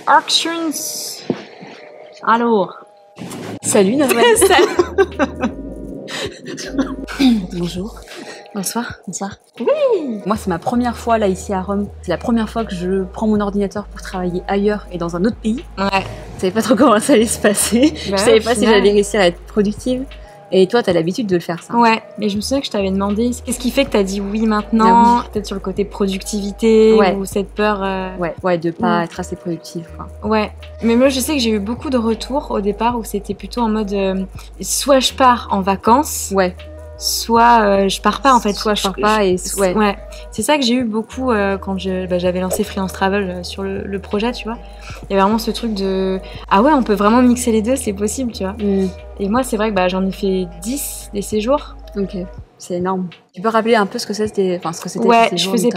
Actions. Alors. Salut Nolwenn. Bonjour. Bonsoir. Bonsoir. Oui. Moi, c'est ma première fois là ici à Rome. C'est la première fois que je prends mon ordinateur pour travailler ailleurs et dans un autre pays. Ouais. Je savais pas trop comment ça allait se passer. Bah, je savais pas si j'allais réussir à être productive. Et toi, t'as l'habitude de le faire, ça. Ouais, mais je me souviens que je t'avais demandé qu'est-ce qui fait que t'as dit oui maintenant, peut-être sur le côté productivité ou cette peur. Ouais, de pas être assez productive, quoi. Ouais, mais moi je sais que j'ai eu beaucoup de retours au départ où c'était plutôt en mode soit je pars en vacances. Ouais. Soit je pars pas en fait, soit je pars pas et ouais. C'est ça que j'ai eu beaucoup quand j'avais lancé Freelance Travel sur le projet, tu vois. Il y avait vraiment ce truc de ah ouais, on peut vraiment mixer les deux, c'est possible, tu vois. Et moi c'est vrai que j'en ai fait 10 des séjours. Ok, c'est énorme. Tu peux rappeler un peu ce que c'était, Ouais, je faisais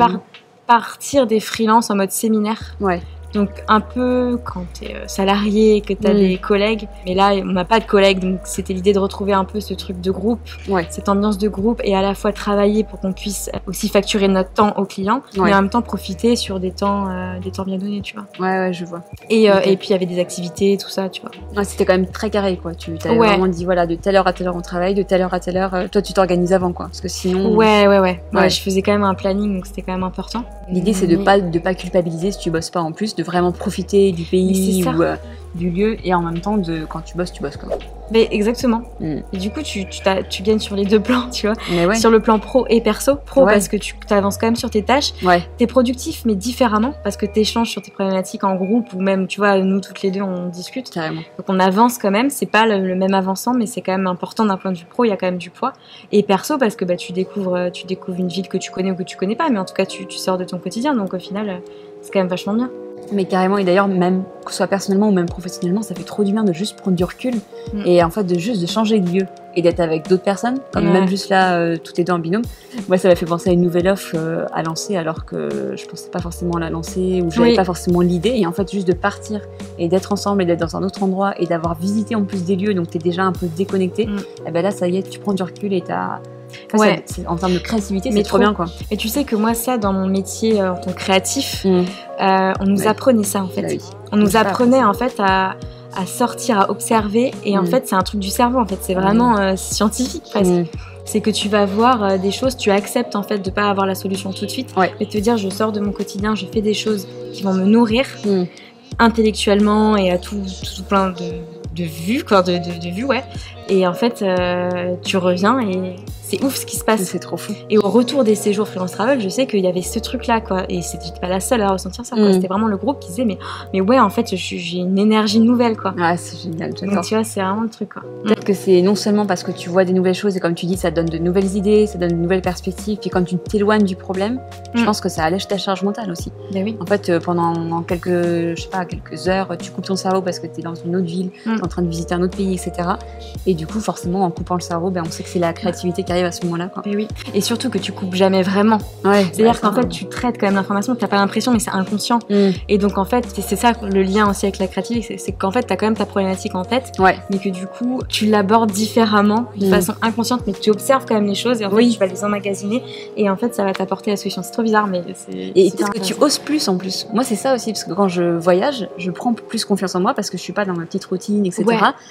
partir des freelances en mode séminaire. Ouais. Donc un peu quand t'es salarié et que t'as des collègues, mais là on n'a pas de collègues, donc c'était l'idée de retrouver un peu ce truc de groupe, cette ambiance de groupe, et à la fois travailler pour qu'on puisse aussi facturer notre temps aux clients, mais en même temps profiter sur des temps bien donnés, tu vois. Ouais, je vois. Et puis il y avait des activités, tout ça, tu vois. Ouais, c'était quand même très carré, quoi. Tu t'avais vraiment dit voilà, de telle heure à telle heure on travaille, de telle heure à telle heure. Toi tu t'organises avant, quoi, parce que sinon. Ouais, je faisais quand même un planning, donc c'était quand même important. L'idée c'est de pas culpabiliser si tu bosses pas en plus, de vraiment profiter du pays ou du lieu, et en même temps quand tu bosses quoi. Mais exactement. Et du coup tu gagnes sur les deux plans, tu vois. Sur le plan pro et perso. Parce que tu avances quand même sur tes tâches. T'es productif mais différemment parce que t'échanges sur tes problématiques en groupe, ou même tu vois, nous toutes les deux on discute. Carrément. Donc on avance quand même, c'est pas le même avancement, mais c'est quand même important d'un point de vue pro, il y a quand même du poids. Et perso parce que tu découvres une ville que tu connais ou que tu connais pas, mais en tout cas tu sors de ton quotidien, donc au final c'est quand même vachement bien. Mais carrément, et d'ailleurs, même que ce soit personnellement ou même professionnellement, ça fait trop du bien de juste prendre du recul et en fait de changer de lieu et d'être avec d'autres personnes, comme même juste là, toutes les deux en binôme. Moi, ça m'a fait penser à une nouvelle offre à lancer, alors que je pensais pas forcément la lancer, ou j'avais pas forcément l'idée, et en fait juste de partir et d'être ensemble et d'être dans un autre endroit et d'avoir visité en plus des lieux, donc t'es déjà un peu déconnecté, et ben là ça y est, tu prends du recul et t'as... en termes de créativité, c'est trop bien, quoi. Et tu sais que moi, ça, dans mon métier en tant que créatif, on nous apprenait ça, en fait. On nous apprenait, en fait, à sortir, à observer. Et en fait, c'est un truc du cerveau, en fait. C'est vraiment scientifique, presque. C'est que tu vas voir des choses, tu acceptes, en fait, de pas avoir la solution tout de suite. Et te dire, je sors de mon quotidien, je fais des choses qui vont me nourrir intellectuellement et à tout plein de vues, quoi, de vues, Et en fait, tu reviens et c'est ouf ce qui se passe. C'est trop fou. Et au retour des séjours Freelance Travel, je sais qu'il y avait ce truc-là, quoi. Et j'étais pas la seule à ressentir ça, quoi. C'était vraiment le groupe qui disait, mais ouais, en fait, j'ai une énergie nouvelle, quoi. Ouais, c'est génial, j'adore. Donc tu vois, c'est vraiment le truc, quoi. Peut-être que c'est non seulement parce que tu vois des nouvelles choses, et comme tu dis, ça donne de nouvelles idées, ça donne de nouvelles perspectives, puis quand tu t'éloignes du problème, je pense que ça allège ta charge mentale aussi. Ben oui. En fait, pendant quelques heures, tu coupes ton cerveau parce que t'es dans une autre ville, t'es en train de visiter un autre pays, etc. Et du coup, forcément, en coupant le cerveau, on sait que c'est la créativité qui arrive à ce moment-là, quoi. Oui. Et surtout que tu coupes jamais vraiment. C'est-à-dire qu'en fait, tu traites quand même l'information, t'as pas l'impression, mais c'est inconscient. Et donc en fait, c'est ça le lien aussi avec la créativité, c'est qu'en fait, t'as quand même ta problématique en tête, mais que du coup, tu l'abordes différemment, de façon inconsciente, mais tu observes quand même les choses, et en fait, tu vas les emmagasiner, et en fait, ça va t'apporter la solution. C'est trop bizarre, mais c'est... Et peut-être que tu oses plus en plus. Moi, c'est ça aussi, parce que quand je voyage, je prends plus confiance en moi, parce que je suis pas dans ma petite routine, etc.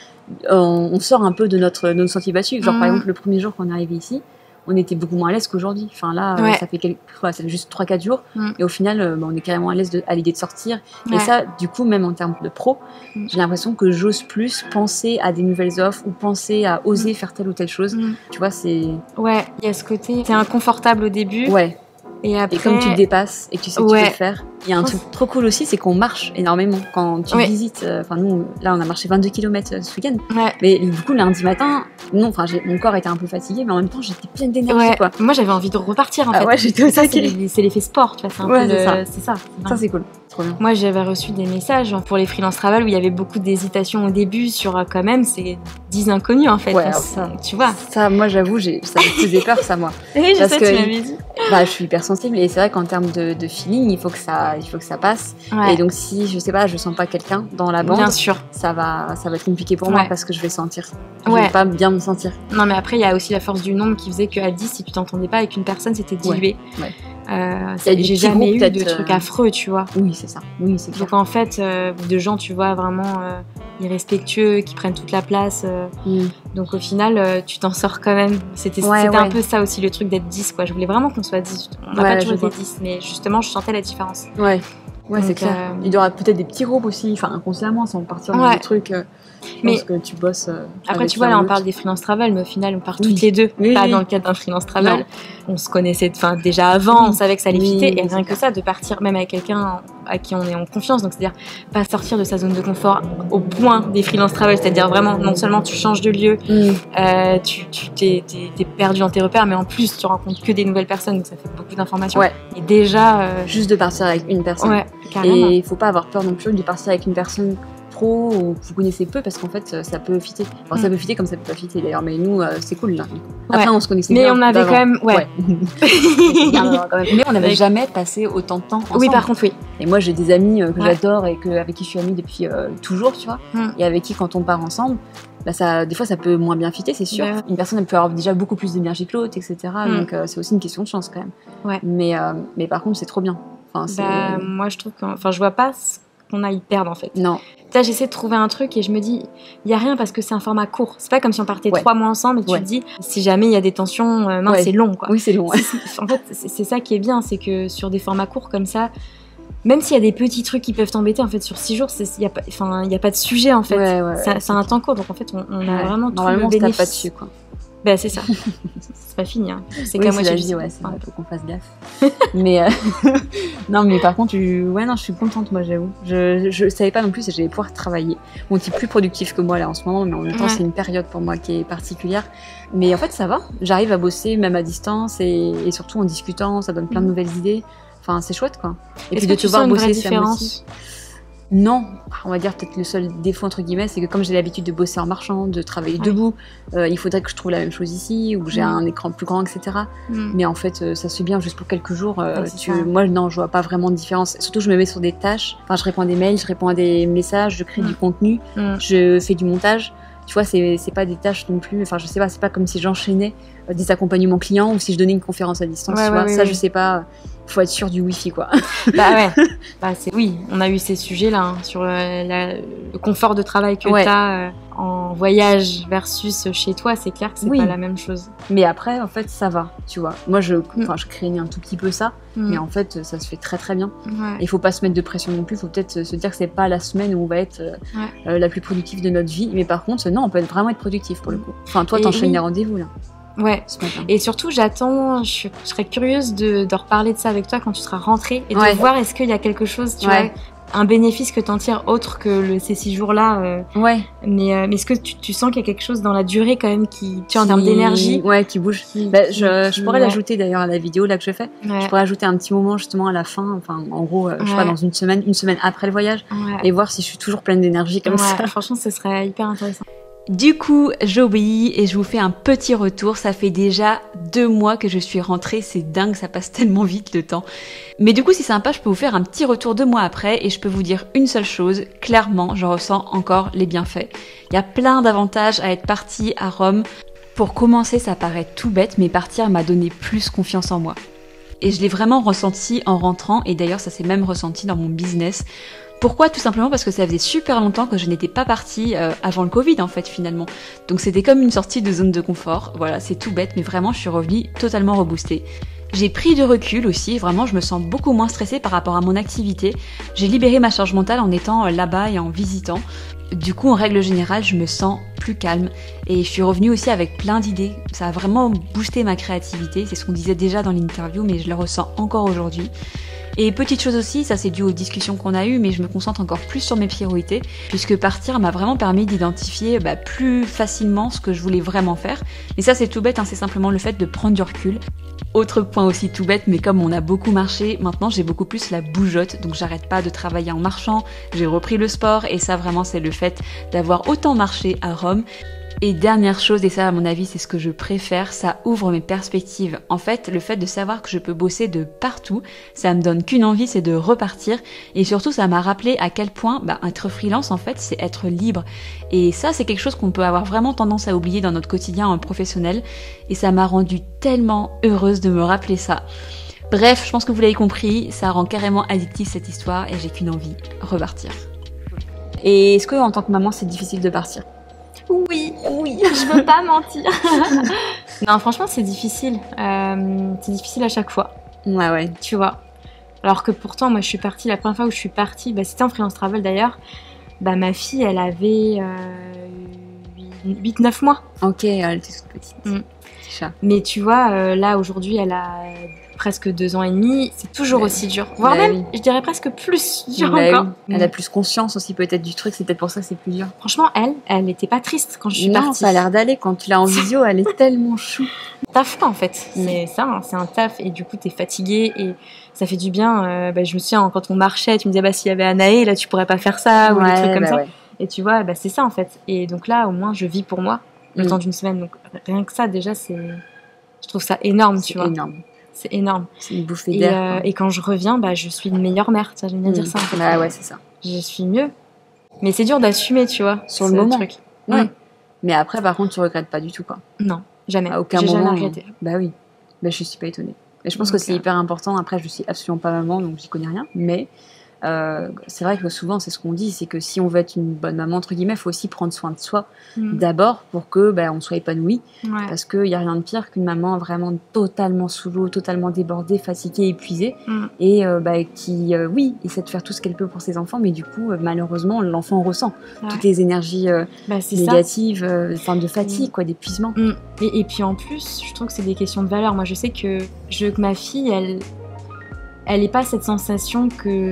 On sort un peu de notre sentier battu. Genre, par exemple, le premier jour qu'on est arrivé ici, on était beaucoup moins à l'aise qu'aujourd'hui. Enfin là, ça fait juste 3-4 jours. Et au final, on est carrément à l'aise à l'idée de sortir. Et ça, du coup, même en termes de pro, j'ai l'impression que j'ose plus penser à des nouvelles offres ou penser à oser faire telle ou telle chose. Tu vois, c'est... Ouais, il y a ce côté... C'est inconfortable au début. Et après... Et comme tu te dépasses et que tu sais que tu peux le faire, il y a un truc trop cool aussi, c'est qu'on marche énormément quand tu visites. Nous, là, on a marché 22 km ce week-end. Mais du coup, lundi matin, mon corps était un peu fatigué, mais en même temps, j'étais pleine d'énergie, quoi. Moi, j'avais envie de repartir, en fait. J'étais au taquet. C'est l'effet sport, tu vois. C'est ça. Ça, c'est cool. Trop bien. Moi, j'avais reçu des messages pour les freelance travel où il y avait beaucoup d'hésitation au début sur quand même, c'est 10 inconnus, en fait. Tu vois. Ça, moi, j'avoue, ça me faisait peur, ça, moi. Oui, je sais, tu m'avais dit. Je suis hyper sensible, et c'est vrai qu'en termes de feeling, il faut que ça passe. Et donc, si je sais pas, je sens pas quelqu'un dans la bande, bien sûr, ça va être compliqué pour moi, parce que je vais sentir. Je vais pas bien me sentir. Non, mais après, il y a aussi la force du nombre qui faisait qu'à 10, si tu t'entendais pas avec une personne, c'était dilué. J'ai jamais eu de trucs affreux, tu vois. Oui, c'est ça. Oui, c'est clair. Donc en fait, de gens, tu vois, vraiment irrespectueux, qui prennent toute la place. Donc au final, tu t'en sors quand même. C'était un peu ça aussi, le truc d'être 10, quoi. Je voulais vraiment qu'on soit 10. On n'a pas toujours été 10, mais justement, je sentais la différence. Ouais, c'est clair. Il y aura peut-être des petits groupes aussi, enfin inconsciemment, sans partir dans des trucs... Je pense que tu bosses. Après, tu vois, là, on parle des freelance travel, mais au final, on part toutes les deux. Pas dans le cadre d'un freelance travel. On se connaissait déjà avant, on savait que ça allait fitter. Et rien que ça, de partir même avec quelqu'un à qui on est en confiance. Donc, c'est-à-dire pas sortir de sa zone de confort au point des freelance travel. C'est-à-dire vraiment, non seulement tu changes de lieu, tu t'es perdu dans tes repères, mais en plus, tu rencontres que des nouvelles personnes. Donc, ça fait beaucoup d'informations. Et déjà. Juste de partir avec une personne. Ouais, carrément. Et il faut pas avoir peur non plus de partir avec une personne ou vous connaissez peu parce qu'en fait ça peut fitter. Alors, ça peut fitter comme ça peut pas fitter d'ailleurs, mais nous c'est cool là. Après on se connaissait bien. Mais on avait quand même mais on n'avait jamais passé autant de temps ensemble. Oui, par contre oui. Et moi j'ai des amis que j'adore et avec qui je suis amie depuis toujours, tu vois. Et avec qui quand on part ensemble, des fois ça peut moins bien fitter, c'est sûr. Une personne elle peut avoir déjà beaucoup plus d'énergie que l'autre, etc. Donc c'est aussi une question de chance quand même. Mais par contre c'est trop bien. Enfin, moi je trouve que je vois pas ce qu'on a y perdre en fait. Non. Là, j'essaie de trouver un truc et je me dis, il n'y a rien parce que c'est un format court. C'est pas comme si on partait 3 mois ensemble et tu te dis, si jamais il y a des tensions, c'est long, quoi. Oui, c'est long. En fait, c'est ça qui est bien, c'est que sur des formats courts comme ça, même s'il y a des petits trucs qui peuvent t'embêter, en fait, sur 6 jours, il n'y a pas de sujet, en fait. C'est un temps court, donc en fait, on a vraiment tout le bénéfice. Normalement, on se tape pas dessus, quoi. C'est ça. C'est pas fini. Hein. C'est comme moi, la vie, faut qu'on fasse gaffe. Mais non, mais par contre, je suis contente, moi, j'avoue. Je savais pas non plus si j'allais pouvoir travailler. Bon, tu es plus productif que moi là en ce moment, mais en même temps, c'est une période pour moi qui est particulière. Mais en fait, ça va. J'arrive à bosser même à distance et surtout en discutant, ça donne plein de nouvelles idées. Enfin, c'est chouette, quoi. Et puis de te voir bosser, ça motive. Non, on va dire peut-être le seul défaut entre guillemets, c'est que comme j'ai l'habitude de bosser en marchant, de travailler debout, il faudrait que je trouve la même chose ici, où j'ai un écran plus grand, etc. Mais en fait, ça se fait bien juste pour quelques jours. Moi, non, je vois pas vraiment de différence. Surtout, je me mets sur des tâches. Enfin, je réponds à des mails, je réponds à des messages, je crée du contenu, je fais du montage. Tu vois, c'est pas des tâches non plus. Enfin, je sais pas, c'est pas comme si j'enchaînais des accompagnements clients ou si je donnais une conférence à distance. Tu vois, je sais pas. Faut être sûr du wifi, quoi. On a eu ces sujets-là sur le confort de travail que t'as en voyage versus chez toi. C'est clair que c'est pas la même chose. Mais après, en fait, ça va, tu vois. Moi, je craignais un tout petit peu ça, mais en fait, ça se fait très très bien. Il faut pas se mettre de pression non plus. Il faut peut-être se dire que c'est pas la semaine où on va être la plus productive de notre vie. Mais par contre, non, on peut vraiment être productif pour le coup. Enfin, toi, t'enchaînes les rendez-vous là. Ouais, et surtout je serais curieuse de reparler de ça avec toi quand tu seras rentrée et de voir est-ce qu'il y a quelque chose, tu vois, un bénéfice que t'en tires autre que ces 6 jours-là. Mais est-ce que tu sens qu'il y a quelque chose dans la durée quand même qui en termes d'énergie qui bouge. Je pourrais l'ajouter d'ailleurs à la vidéo là que je fais. Je pourrais ajouter un petit moment justement à la fin, enfin en gros, je sais pas, dans une semaine après le voyage, et voir si je suis toujours pleine d'énergie comme ça. Franchement, ce serait hyper intéressant. Du coup, j'obéis et je vous fais un petit retour. Ça fait déjà 2 mois que je suis rentrée. C'est dingue, ça passe tellement vite le temps. Mais du coup, c'est sympa, je peux vous faire un petit retour 2 mois après et je peux vous dire une seule chose. Clairement, je ressens encore les bienfaits. Il y a plein d'avantages à être partie à Rome. Pour commencer, ça paraît tout bête, mais partir m'a donné plus confiance en moi. Et je l'ai vraiment ressenti en rentrant et d'ailleurs, ça s'est même ressenti dans mon business. Pourquoi ? Tout simplement parce que ça faisait super longtemps que je n'étais pas partie avant le Covid en fait finalement. Donc c'était comme une sortie de zone de confort. Voilà, c'est tout bête mais vraiment je suis revenue totalement reboostée. J'ai pris du recul aussi, vraiment je me sens beaucoup moins stressée par rapport à mon activité. J'ai libéré ma charge mentale en étant là-bas et en visitant. Du coup en règle générale je me sens plus calme et je suis revenue aussi avec plein d'idées. Ça a vraiment boosté ma créativité, c'est ce qu'on disait déjà dans l'interview mais je le ressens encore aujourd'hui. Et petite chose aussi, ça c'est dû aux discussions qu'on a eues, mais je me concentre encore plus sur mes priorités, puisque partir m'a vraiment permis d'identifier plus facilement ce que je voulais vraiment faire. Et ça c'est tout bête, c'est simplement le fait de prendre du recul. Autre point aussi tout bête, mais comme on a beaucoup marché, maintenant j'ai beaucoup plus la bougeotte, donc j'arrête pas de travailler en marchant, j'ai repris le sport, et ça vraiment c'est le fait d'avoir autant marché à Rome. Et dernière chose, et ça à mon avis c'est ce que je préfère, ça ouvre mes perspectives. En fait, le fait de savoir que je peux bosser de partout, ça me donne qu'une envie, c'est de repartir. Et surtout, ça m'a rappelé à quel point être freelance, en fait, c'est être libre. Et ça, c'est quelque chose qu'on peut avoir vraiment tendance à oublier dans notre quotidien professionnel. Et ça m'a rendue tellement heureuse de me rappeler ça. Bref, je pense que vous l'avez compris, ça rend carrément addictif cette histoire et j'ai qu'une envie, repartir. Et est-ce que en tant que maman, c'est difficile de partir? Oui, je veux pas mentir. Non, franchement, c'est difficile. C'est difficile à chaque fois. Ouais. Tu vois. Alors que pourtant, moi, je suis partie, la première fois où je suis partie, c'était en freelance travel d'ailleurs, ma fille, elle avait 8-9 mois. Ok, elle était toute petite. Mais tu vois, là, aujourd'hui, elle a presque 2 ans et demi, c'est toujours aussi dur. Voire même, je dirais presque plus dur encore. Oui. Elle a plus conscience aussi peut-être du truc, c'est peut-être pour ça que c'est plus dur. Franchement, elle n'était pas triste quand je suis partie. Non, ça a l'air d'aller. Quand tu l'as en visio, elle est tellement chou. Taf en fait, c'est ça, hein, c'est un taf et du coup t'es fatiguée et ça fait du bien. Je me souviens quand on marchait, tu me disais s'il y avait Anaé, là tu pourrais pas faire ça ou des trucs comme ça. Ouais. Et tu vois, c'est ça en fait. Et donc là au moins je vis pour moi le temps d'une semaine. Donc rien que ça déjà je trouve ça énorme, tu vois. C'est énorme. C'est une bouffée d'air. Et quand je reviens, je suis une meilleure mère. J'aime bien dire ça en fait. Ouais, c'est ça. Je suis mieux. Mais c'est dur d'assumer, tu vois. Sur le moment. Truc. Ouais. Mais après par contre tu regrettes pas du tout quoi. Non. Jamais. À aucun moment. Jamais regretté. Oui. Je suis pas étonnée. Et je pense que c'est hyper important. Après, je suis absolument pas maman, donc j'y connais rien. Mais c'est vrai que souvent, c'est ce qu'on dit, c'est que si on veut être une bonne maman, entre guillemets, il faut aussi prendre soin de soi d'abord pour que on soit épanoui. Ouais. Parce qu'il n'y a rien de pire qu'une maman vraiment totalement sous l'eau, totalement débordée, fatiguée, épuisée. Et qui, essaie de faire tout ce qu'elle peut pour ses enfants, mais du coup, malheureusement, l'enfant ressent toutes les énergies négatives, de fatigue, d'épuisement. Et puis en plus, je trouve que c'est des questions de valeur. Moi, je sais que ma fille, elle n'est pas cette sensation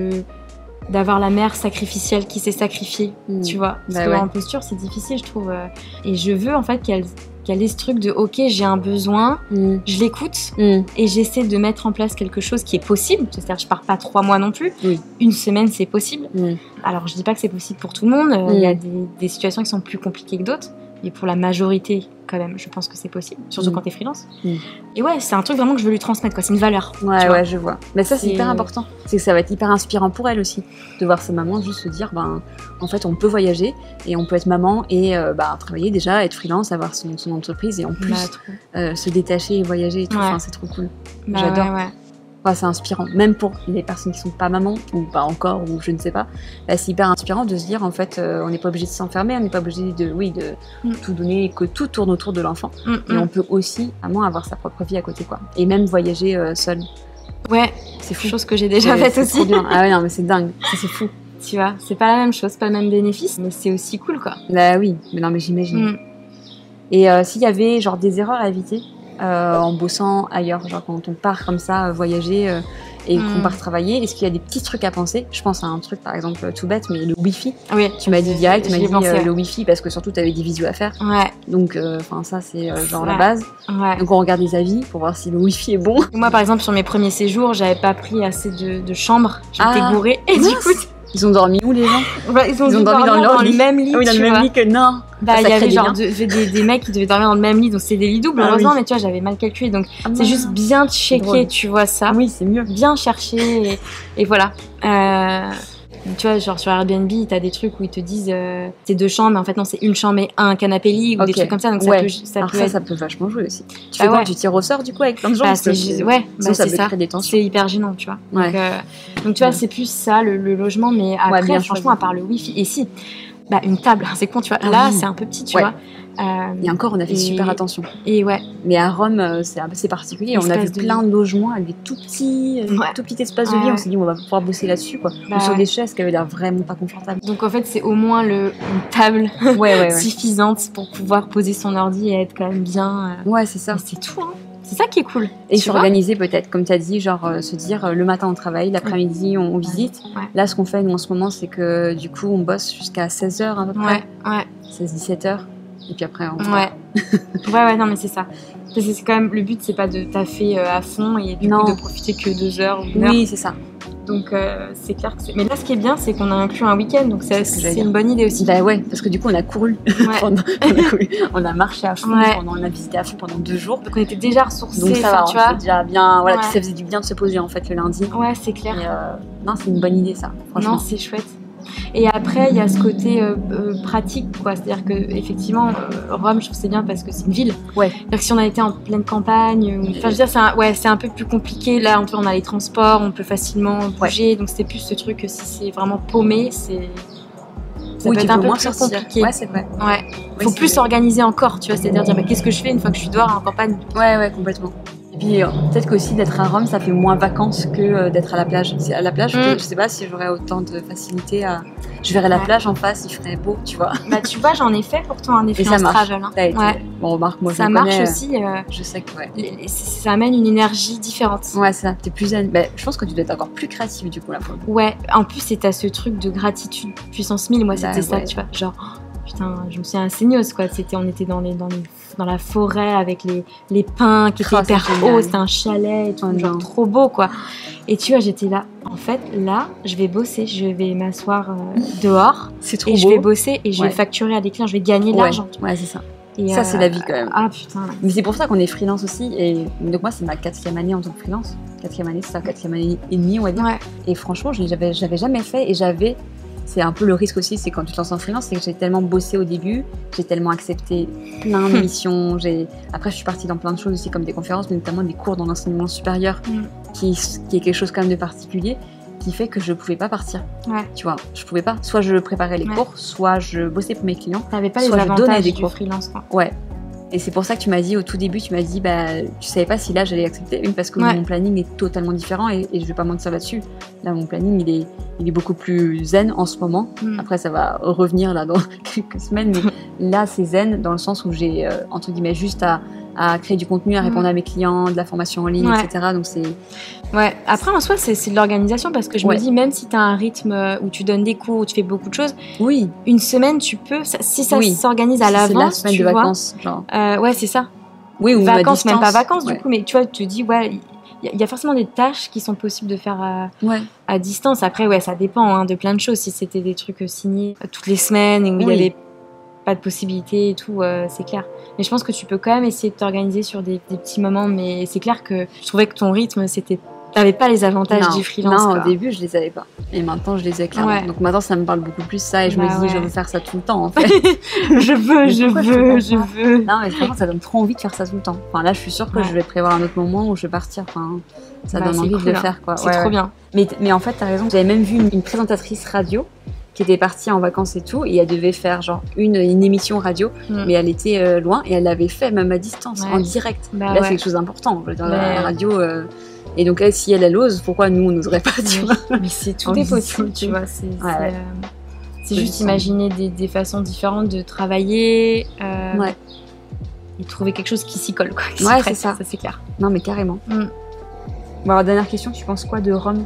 d'avoir la mère sacrificielle qui s'est sacrifiée, tu vois. Parce qu'en posture, c'est difficile, je trouve. Et je veux, en fait, qu'elle ait ce truc de « Ok, j'ai un besoin, je l'écoute et j'essaie de mettre en place quelque chose qui est possible. » C'est-à-dire, je pars pas 3 mois non plus. Une semaine, c'est possible. Alors, je dis pas que c'est possible pour tout le monde. Il y a des situations qui sont plus compliquées que d'autres. Et pour la majorité, quand même, je pense que c'est possible. Surtout quand t'es freelance. Et ouais, c'est un truc vraiment que je veux lui transmettre, quoi. C'est une valeur. Ouais, je vois. Mais ça, c'est hyper important. C'est que ça va être hyper inspirant pour elle aussi. De voir sa maman juste se dire, en fait, on peut voyager et on peut être maman et travailler déjà, être freelance, avoir son entreprise et en plus se détacher et voyager et tout. Enfin, c'est trop cool. J'adore. Ouais. C'est inspirant, même pour les personnes qui sont pas mamans ou pas encore ou je ne sais pas. C'est hyper inspirant de se dire en fait on n'est pas obligé de s'enfermer, on n'est pas obligé de tout donner, que tout tourne autour de l'enfant. Et on peut aussi avoir sa propre vie à côté quoi. Et même voyager seul. Ouais, c'est fou. Chose que j'ai déjà faite aussi. Trop bien. Ah ouais non mais c'est dingue, ça c'est fou. Tu vois, c'est pas la même chose, pas le même bénéfice, mais c'est aussi cool quoi. Oui, mais non mais j'imagine. Et s'il y avait genre des erreurs à éviter. En bossant ailleurs, genre quand on part comme ça voyager et qu'on part travailler, est-ce qu'il y a des petits trucs à penser? Je pense à un truc par exemple tout bête, mais le wifi. Oui. Tu m'as dit direct, tu m'as dit le wifi parce que surtout tu avais des visios à faire. Ouais. Donc ça c'est genre la base. Ouais. Donc on regarde les avis pour voir si le wifi est bon. Moi par exemple sur mes premiers séjours, j'avais pas pris assez de chambres, j'étais bourrée et du coup ils ont dormi où les gens? Ils ont dormi dans le même lit. Oui, dans le même lit que non. Il y avait genre des mecs qui devaient dormir dans le même lit, donc c'est des lits doubles, heureusement, mais tu vois, j'avais mal calculé, donc c'est juste bien checker, tu vois ça. Oui, c'est mieux. Bien chercher, et voilà. Tu vois, genre sur Airbnb, t'as des trucs où ils te disent c'est 2 chambres, mais en fait non, c'est une chambre et un canapé lit, ou des trucs comme ça, donc ça peut vachement jouer aussi. Tu fais quoi? Tu tires au sort du coup avec plein de gens? Ça peut créer des tensions. C'est hyper gênant, tu vois. Donc tu vois, c'est plus ça, le logement, mais après, franchement, à part le wifi, et si, une table, c'est con, tu vois. Là, c'est un peu petit, tu vois. Et encore, on a fait super attention. Et ouais. Mais à Rome, c'est assez particulier. On a vu plein de logements avec des tout petits espaces de vie. On s'est dit, on va pouvoir bosser là-dessus, quoi. Ou sur des chaises qui avaient l'air vraiment pas confortables. Donc en fait, c'est au moins une table suffisante pour pouvoir poser son ordi et être quand même bien. Ouais, c'est ça. Et c'est tout, hein. C'est ça qui est cool. Et s'organiser peut-être, comme tu as dit, genre se dire le matin on travaille, l'après-midi on visite. Ouais. Là, ce qu'on fait nous en ce moment, c'est que du coup on bosse jusqu'à 16h à peu près. Ouais. 16-17h. Et puis après on... Ouais, non mais c'est ça. C'est quand même, le but c'est pas de taffer à fond et du coup de profiter que 2 heures ou 1 heure. Oui, c'est ça. Donc c'est clair que c'est... Mais là, ce qui est bien, c'est qu'on a inclus un week-end, donc c'est une bonne idée aussi. Ouais, parce que du coup, on a couru. On a marché à fond, on a visité à fond pendant 2 jours. Donc on était déjà ressourcés. Donc ça va, tu vois. Déjà bien, puis ça faisait du bien de se poser en fait le lundi. Ouais, c'est clair. Et, non, c'est une bonne idée ça, franchement. Non, c'est chouette. Et après, il y a ce côté pratique, quoi. C'est-à-dire que effectivement, Rome, je trouve c'est bien parce que c'est une ville. Ouais. C'est-à-dire que si on a été en pleine campagne, enfin, je veux dire, c'est un peu plus compliqué. Là, on a les transports, on peut facilement bouger. Donc, c'était plus ce truc que si c'est vraiment paumé, ça peut être un peu plus compliqué. Ouais, c'est vrai. Ouais. Faut plus s'organiser encore, tu vois. C'est-à-dire dire, qu'est-ce que je fais une fois que je suis dehors en campagne? Ouais, complètement. Et puis peut-être qu'aussi d'être à Rome, ça fait moins vacances que d'être à la plage. À la plage, je sais pas si j'aurais autant de facilité à... Je verrais la plage en face, il ferait beau, tu vois. Bah tu vois, j'en ai fait pourtant un Freelance Travel. Hein. Bon, remarque, moi ça marche aussi. Je sais que ça amène une énergie différente. Ouais, ça. T'es plus zen. Bah, je pense que tu dois être encore plus créative du coup là. Ouais. En plus, c'est à ce truc de gratitude puissance 1000. Moi, c'était ça, tu vois. Genre, putain, je me suis insigneuse quoi. On était dans la forêt avec les pins qui étaient hyper hauts, c'était un chalet et tout, genre trop beau quoi. Et tu vois, j'étais là, en fait, là, je vais bosser, je vais m'asseoir dehors, c'est trop et beau. Je vais bosser et je vais facturer à des clients, je vais gagner de l'argent. Ouais, c'est ça. Et ça, c'est la vie quand même. Ah putain. Mais c'est pour ça qu'on est freelance aussi. Et donc, moi, c'est ma 4e année en tant que freelance. 4e année, c'est ça, 4e année et demie, on va dire. Ouais. Et franchement, j'avais jamais fait et c'est un peu le risque aussi, c'est quand tu te lances en freelance, c'est que j'ai tellement bossé au début, j'ai tellement accepté plein de missions. Après, je suis partie dans plein de choses aussi, comme des conférences, mais notamment des cours dans l'enseignement supérieur, qui est quelque chose quand même de particulier, qui fait que je pouvais pas partir. Ouais. Tu vois, je pouvais pas. Soit je préparais les cours, soit je bossais pour mes clients. T'avais pas les avantages du freelance, quoi. Ouais. Et c'est pour ça que tu m'as dit au tout début, tu savais pas si là j'allais accepter, parce que mon planning est totalement différent et je vais pas mentir là-dessus. Là, mon planning il est beaucoup plus zen en ce moment. Après, ça va revenir là dans quelques semaines, mais là c'est zen dans le sens où j'ai entre guillemets juste à créer du contenu, à répondre à mes clients, de la formation en ligne, etc. Donc c'est... Ouais, après en soi c'est de l'organisation parce que je me dis même si tu as un rythme où tu donnes des cours, où tu fais beaucoup de choses, une semaine tu peux, si ça s'organise à l'avance, c'est la semaine de vacances, genre. Ouais, c'est ça. Oui, ou vacances, même pas vacances du coup, mais tu vois, tu te dis il y a forcément des tâches qui sont possibles de faire à distance. Après, ça dépend de plein de choses. Si c'était des trucs signés toutes les semaines et où il y avait pas de possibilité et tout, c'est clair. Mais je pense que tu peux quand même essayer de t'organiser sur des petits moments, mais c'est clair que je trouvais que ton rythme, t'avais pas les avantages du freelance. Non, au début, je les avais pas. Et maintenant, je les ai clairement. Donc maintenant, ça me parle beaucoup plus ça et je me dis, je veux faire ça tout le temps, en fait. je veux. Non, mais vraiment, ça donne trop envie de faire ça tout le temps. Enfin, là, je suis sûre que je vais prévoir un autre moment où je vais partir. Enfin, ça donne envie de le faire, quoi. C'est trop bien. Mais en fait, t'as raison. J'avais même vu une présentatrice radio qui était partie en vacances et tout, et elle devait faire genre une émission radio, mais elle était loin, et elle l'avait fait même à distance, en direct. Là, c'est quelque chose d'important. Dans la radio... Et donc là, si elle ose, pourquoi nous, on n'oserait pas, tu vois? Mais tout est possible, tu vois. C'est juste imaginer des façons différentes de travailler et trouver quelque chose qui s'y colle, quoi. C'est ça. Ça, c'est clair. Non, mais carrément. Bon, alors, dernière question, tu penses quoi de Rome?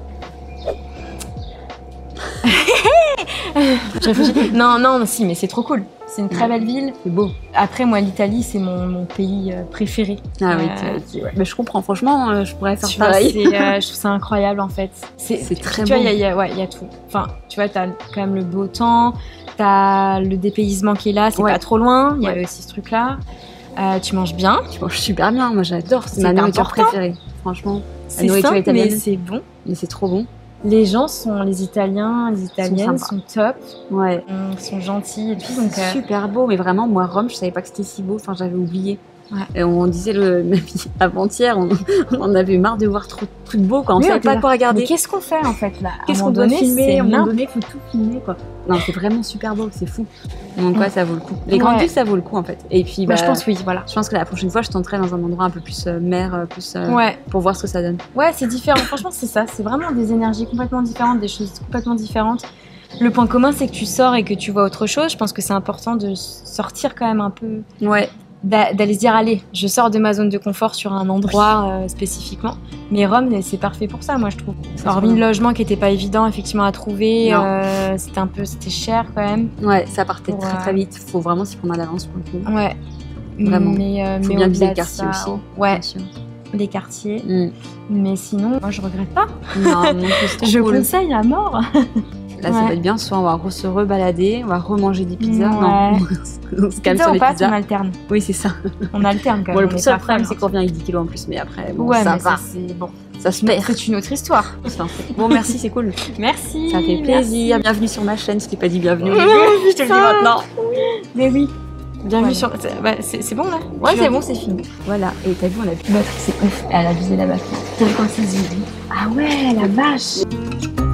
Je réfléchis. Non, si, mais c'est trop cool. C'est une très belle ville. C'est beau. Après, moi, l'Italie, c'est mon pays préféré. Ah oui, mais je comprends. Franchement, je pourrais faire pareil. Je trouve ça incroyable, en fait. C'est très beau. Tu vois, il y a tout. Enfin, tu vois, t'as quand même le beau temps, t'as le dépaysement qui est là, c'est pas trop loin. Il y a aussi ce truc-là. Tu manges bien. Tu manges super bien. Moi, j'adore. C'est ma nourriture préférée. Franchement, la nourriture italienne. Mais c'est bon. Mais c'est trop bon. Les Italiens, les Italiennes sont top. Ouais. Ils sont gentils et tout. Donc, super beau, mais vraiment, moi, Rome, je savais pas que c'était si beau. Enfin, j'avais oublié. Ouais. Et on disait avant-hier, on avait marre de voir trop de trucs beaux quand on savait pas quoi regarder. Mais qu'est-ce qu'on fait en fait là? Qu'est-ce qu'on doit filmer? À un moment donné, faut tout filmer quoi. Non, c'est vraiment super beau, c'est fou. Donc ça vaut le coup. Les grandes villes, ça vaut le coup en fait. Et puis je pense voilà. Je pense que la prochaine fois, je tenterai dans un endroit un peu plus mer, pour voir ce que ça donne. Ouais, c'est différent. Franchement, c'est ça. C'est vraiment des énergies complètement différentes, des choses complètement différentes. Le point commun, c'est que tu sors et que tu vois autre chose. Je pense que c'est important de sortir quand même un peu. Ouais. D'aller se dire allez, je sors de ma zone de confort sur un endroit spécifiquement. Mais Rome, c'est parfait pour ça, moi je trouve. Hormis le logement qui était pas évident effectivement à trouver, c'était cher quand même. Ouais, ça partait très très vite. Faut vraiment s'y prendre à l'avance pour le coup. Ouais. Vraiment. Faut bien viser les quartiers aussi. Ouais. Les quartiers. Mais sinon, moi je regrette pas. Non, je conseille à mort. Là, ça va être bien. Soit on va se rebalader, on va remanger des pizzas. Ouais. Non, on se calme Pizza sur ou les pâtes, pizzas. on alterne. Oui, c'est ça. On alterne quand Bon, même. le seul problème, c'est qu'on revient avec 10 kilos en plus, mais après, bon, ouais, ça mais va. ça, c'est bon. Ça se perd. C'est une autre histoire. Bon, merci, c'est cool. Merci. Ça fait plaisir. Merci. Bienvenue sur ma chaîne, je t'ai pas dit bienvenue. Je te le dis maintenant. Mais oui. Bienvenue sur. C'est bon là? Ouais, c'est bon, c'est fini. Voilà. Et t'as vu, on a plus de batterie, c'est ouf. Elle a abusé la batterie. T'as vu quand c'est dit? Ah ouais, la vache.